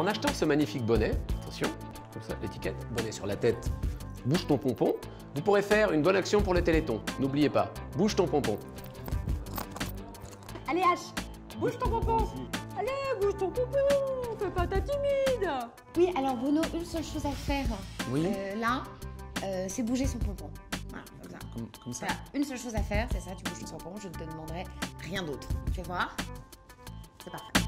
en achetant ce magnifique bonnet, attention, comme ça, l'étiquette, bonnet sur la tête, bouge ton pompon, vous pourrez faire une bonne action pour le Téléthon. N'oubliez pas, bouge ton pompon. Allez H, bouge ton pompon. Allez, bouge ton pompon, fais pas ta timide. Oui, alors Bruno, une seule chose à faire. Oui. Là, c'est bouger son pompon. Voilà, comme ça. Comme ça. Voilà, une seule chose à faire, c'est ça, tu bouges ton pompon, je ne te demanderai rien d'autre. Tu vas voir? C'est parfait.